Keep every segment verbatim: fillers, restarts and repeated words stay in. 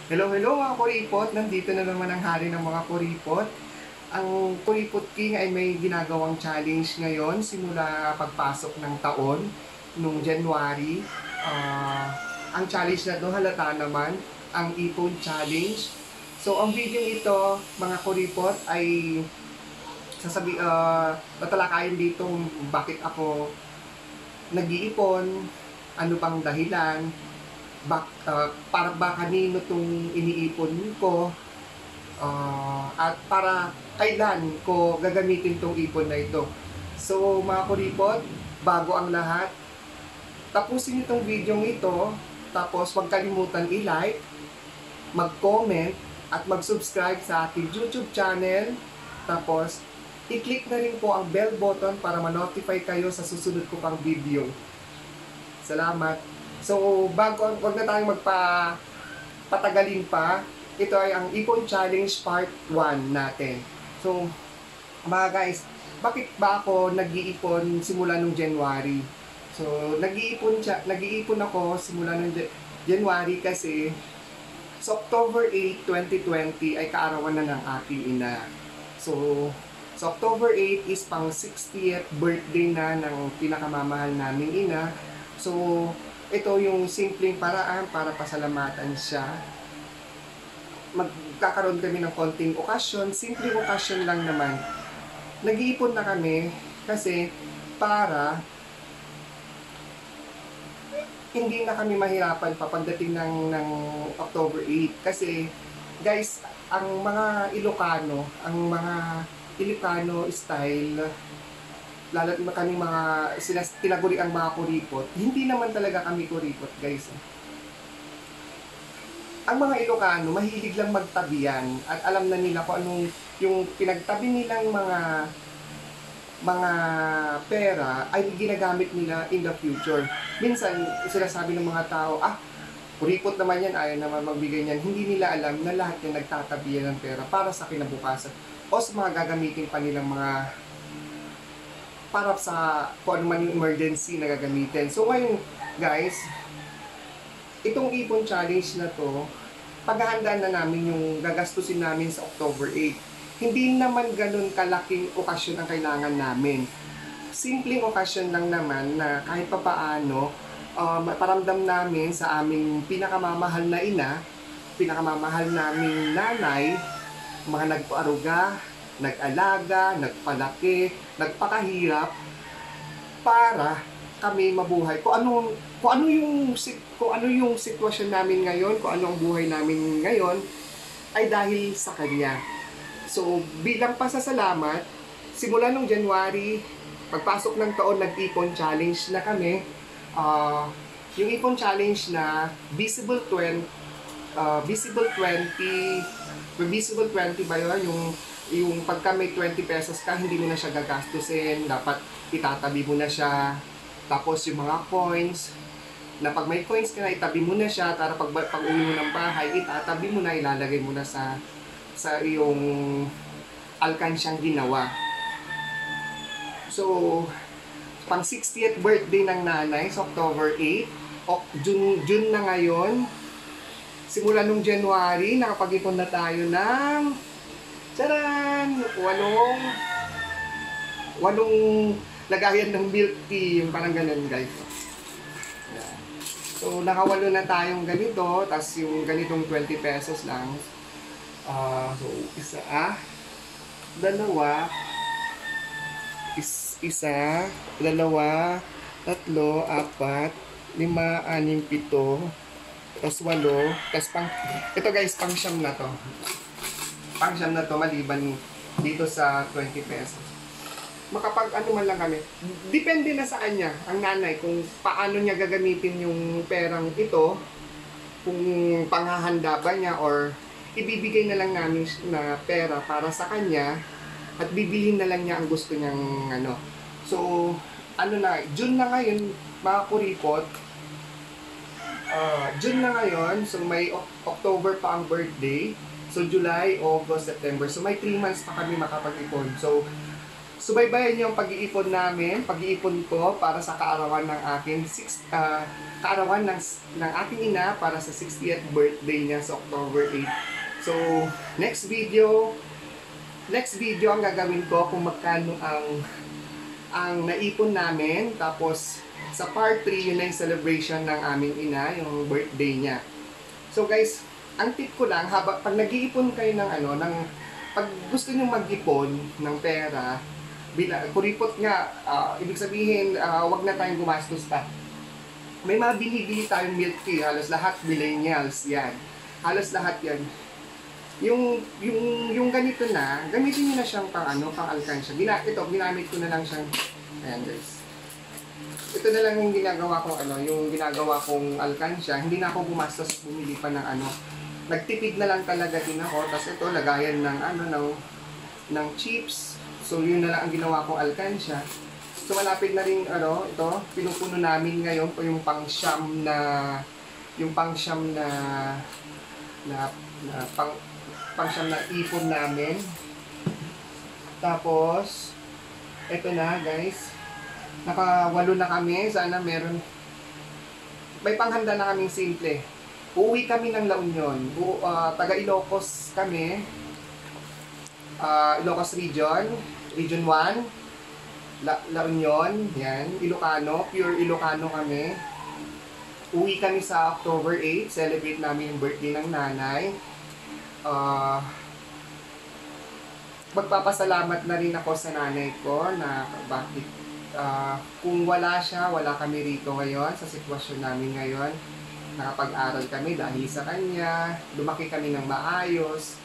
Hello, hello mga kuripot! Nandito na naman ang hari ng mga kuripot. Ang Kuripot King ay may ginagawang challenge ngayon simula pagpasok ng taon nung January. Ah, ang challenge na to halata naman, ang ipon challenge. So ang video ito mga kuripot ay sasabi uh, tatalakayin dito bakit ako nag-iipon, ano bang dahilan, bak, uh, para ba kanino itong iniipon ko, uh, at para kailan ko gagamitin itong ipon na ito. So mga kuripot, bago ang lahat, tapusin itong video ito, tapos huwag kalimutan i-like, mag-comment, at mag-subscribe sa ating YouTube channel, tapos i-click na rin po ang bell button para ma-notify kayo sa susunod ko pang video. Salamat! So, bago, wag na tayong magpa patagalin pa, ito ay ang Ipon Challenge Part one natin. So, mga guys, bakit ba ako nag-iipon simula nung January? So, nag-iipon, nag-iipon ako simula nung January kasi sa October eighth, twenty twenty ay kaarawan na ng aking ina. So, sa October eighth is pang sixtieth birthday na ng pinakamamahal naming ina. So, ito yung simpleng paraan para pasalamatan siya. Magkakaroon kami ng konting okasyon, simpleng okasyon lang naman. Nag-iipon na kami kasi para hindi na kami mahirapan pa pagdating ng, ng October eighth. Kasi, guys, ang mga Ilocano, ang mga Ilocano style, lalo na kami mga sila tinaguri ang mga kuripot, hindi naman talaga kami kuripot, guys. Ang mga Ilocano mahilig lang magtabihan at alam na nila kung anong yung pinagtabi nilang mga mga pera ay ginagamit nila in the future. Minsan sila sabi ng mga tao, ah, kuripot naman yan, ayaw naman magbigay niyan. Hindi nila alam na lahat yan nagtatabihan ng pera para sa kinabukasan o sa mga gagamitin pa nilang mga para sa kung ano man yung emergency na gagamitin. So ngayon, guys, itong ipon challenge na to, paghahandaan na namin yung gagastusin namin sa October eighth. Hindi naman ganun kalaking okasyon ang kailangan namin. Simpleng okasyon lang naman na kahit pa paano, uh, paramdam namin sa aming pinakamamahal na ina, pinakamamahal naming nanay, mga nagpaaruga, nag-alaga, nagpalaki, nagpakahirap para kami mabuhay. Kung ano kung ano yung kung ano yung sitwasyon namin ngayon, kung ano ang buhay namin ngayon ay dahil sa kanya. So, bilang pasasalamat, simula nung January, pagpasok ng taon, nag-ipon challenge na kami. Uh, yung ipon challenge na visible twenty, uh, visible twenty, visible twenty ba yun? Yung yung pagka may twenty pesos ka, hindi mo na siya gagastusin, dapat itatabi mo na siya. Tapos yung mga coins, na pag may coins ka na, itabi mo na siya, para pag, pag uwi mo ng bahay, itatabi mo na, ilalagay mo na sa sa iyong alkansyang ginawa. So, pang sixtieth birthday ng nanay sa October eighth, o June, June na ngayon, simula nung January, nakapag-ipon na tayo ng Charan! Walong walong lagayan ng milk tea, yung parang ganun, guys. Yan. So, nakawalo na tayong ganito, tas yung ganitong twenty pesos lang. Uh, so, isa, ah, dalawa, is, isa, dalawa, tatlo, apat, lima, anim, pito, tas walo, tas pang, ito guys, pang siyam na to. Pang siyam na to, maliban dito sa twenty pesos. Makapag ano man lang kami. Depende na sa kanya, ang nanay, kung paano niya gagamitin yung perang ito, kung panghahanda ba niya or ibibigay na lang namin na pera para sa kanya at bibilhin na lang niya ang gusto niyang ano. So, ano na, June na ngayon, mga kuripot. Uh, June na ngayon, so may October pa ang birthday. So, July, August, September. So, may three months pa kami makapag-ipon. So, subaybayan niyo yung pag-iipon namin, pag-iipon ko para sa kaarawan ng aking six, uh, kaarawan ng, ng aking ina para sa sixtieth birthday niya sa October eighth. So, next video, next video ang gagawin ko kung magkano ang ang naipon namin. Tapos, sa part three, yun na yung celebration ng aming ina, yung birthday niya. So guys, ang tip ko lang, habang pag nag-iipon kayo ng ano, ng, pag gusto niyo mag-ipon ng pera, bila, kuripot nga, uh, ibig sabihin, uh, wag na tayong gumastos pa. May mga binibili tayong milk tea, halos lahat millennials, yan. Halos lahat yan. Yung, yung, yung ganito na, gamitin niyo na siyang pang ano, pang alkansya. Gina, ito, ginamit ko na lang siyang, ayan guys. Ito na lang yung ginagawa kong ano, yung ginagawa kong alkansya. Hindi na ako gumastos bumili pa ng ano. Nagtipid na lang talaga din ako. Tapos ito, lagayan ng ano, ng, ng chips. So, yun na lang ang ginawa kong alkansya. So, malapit na rin, ano, ito, pinupuno namin ngayon po yung pang-siyam na, yung pang-siyam na, na, na, pang, pang-siyam na ipon namin. Tapos, ito na, guys. Nakawalo na kami. Sana meron. May panghanda na kaming simple. Uuwi kami ng La Union. U uh, taga Ilocos kami. Uh, Ilocos Region. Region one. La, La Union. Yan. Ilocano. Pure Ilocano kami. Uwi kami sa October eighth. Celebrate namin yung birthday ng nanay. Uh, magpapasalamat na rin ako sa nanay ko na bakit Uh, kung wala siya, wala kami rito ngayon sa sitwasyon namin ngayon. Nakapag-aral kami dahil sa kanya, lumaki kami ng maayos.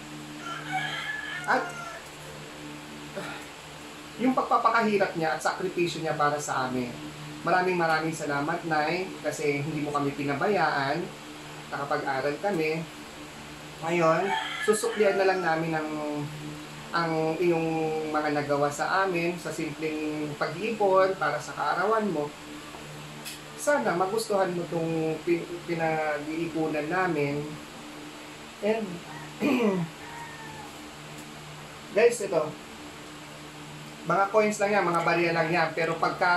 At uh, yung pagpapakahirap niya at sakripisyo niya para sa amin. Maraming maraming salamat, Nay, kasi hindi mo kami pinabayaan. Nakapag-aral kami. Ngayon, susuklian na lang namin ng ang iyong mga nagawa sa amin sa simpleng pag-iipon para sa kaarawan mo. Sana magustuhan mo itong pinag-iipunan namin. And guys, ito mga coins lang yan, mga barya lang yan, pero pagka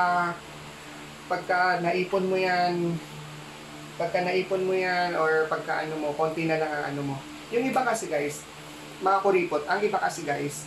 pagka naipon mo yan pagka naipon mo yan or pagka ano mo, konti na lang ang ano mo. Yung iba kasi guys, mga kuripot, ang iba kasi guys,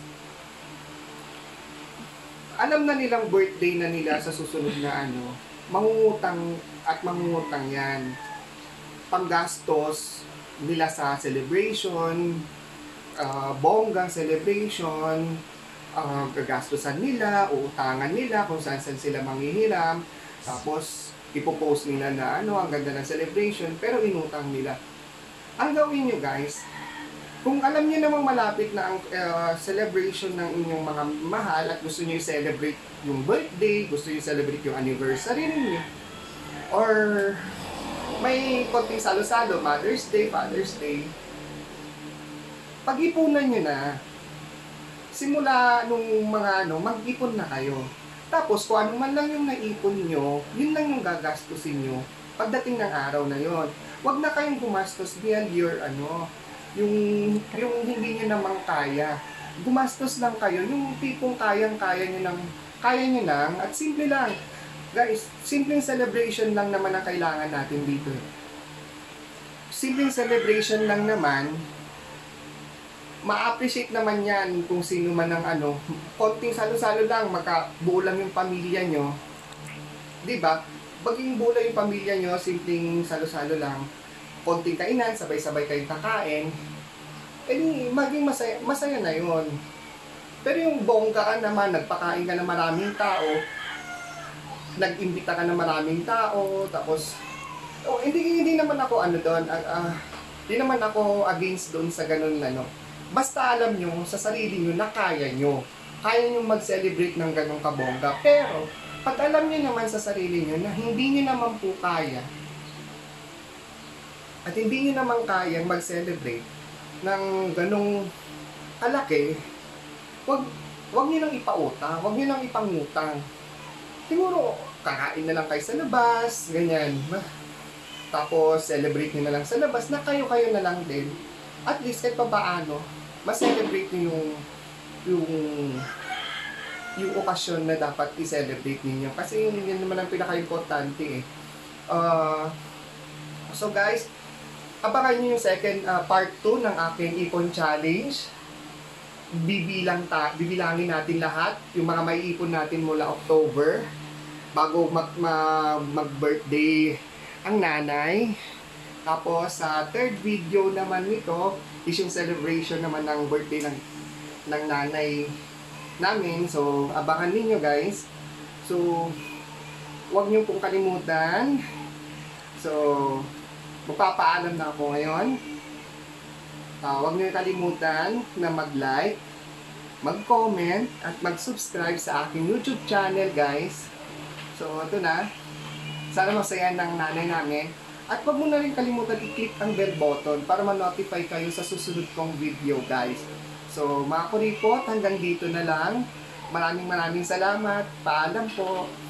alam na nilang birthday na nila sa susunod na ano, mangungutang at mangungutang yan. Panggastos nila sa celebration, uh, bonggang celebration, uh, gagastosan nila, uutangan nila kung saan saan sila manghihiram, tapos ipopost nila na ano, ang ganda ng celebration, pero inutang nila. Ang gawin nyo guys, kung alam niyo namang malapit na ang uh, celebration ng inyong mga mahal at gusto niyo i-celebrate yung birthday, gusto niyo i-celebrate yung anniversary niyo, or may konting salo-salo, Mother's Day, Father's Day, pag-ipunan niyo na. Simula nung mga ano, mag-ipon na kayo. Tapos kung ano man lang yung naipon niyo, yun lang yung gagastusin niyo pagdating ng araw na yon. Huwag na kayong gumastos beyond your ano, yung yung hindi niyo namang kaya. Gumastos lang kayo yung tipong kayang-kaya niyo nang kaya niyo lang at simple lang. Guys, simpleng celebration lang naman ang kailangan natin dito. Simpleng celebration lang naman, ma-appreciate naman yan kung sino man ang ano, konting salo-salo lang, makabuo lang yung pamilya nyo. Diba? Baging buo lang yung pamilya nyo, simpleng salo-salo lang, konting kainan, sabay-sabay kayong kakain, eh di, maging masaya, masaya na yun. Pero yung bongga ka naman, nagpakain ka ng maraming tao, nag-imbita ka ng maraming tao, tapos, oh, hindi, hindi naman ako ano doon, uh, uh, hindi naman ako against doon sa ganun ano. Basta alam nyo sa sarili nyo na kaya nyo. Kaya nyo mag-celebrate ng ganong kabongga. Pero, pag alam nyo naman sa sarili nyo na hindi nyo naman po kaya, at hindi nyo naman kayang mag-celebrate ng ganong kalaki, wag, wag nyo nang ipautang, wag nyo nang ipangutang. Siguro, kakain na lang kayo sa labas, ganyan. Tapos, celebrate nyo na lang sa labas, na kayo-kayo na lang din. At least, kahit pa paano, mas-celebrate nyo yung, yung, yung okasyon na dapat i-celebrate ninyo. Kasi yun, yun naman ang pinaka-importante eh. Uh, so guys, abangan nyo yung second uh, part two ng aking ipon challenge. Bibilang ta bibilangin natin lahat yung mga may ipon natin mula October bago mag, mag, mag-birthday ang nanay. Tapos sa uh, third video naman nito is yung celebration naman ng birthday ng, ng nanay namin. So abangan ninyo guys. So huwag nyo pong kalimutan. So magpapaalam na ako ngayon. Uh, huwag nyo kalimutan na mag-like, mag-comment, at mag-subscribe sa aking YouTube channel, guys. So, ito na. Sana masaya ng nanay namin. At huwag mo na rin kalimutan i-click ang bell button para ma-notify kayo sa susunod kong video, guys. So, mga kuripot, hanggang dito na lang. Maraming maraming salamat. Paalam po.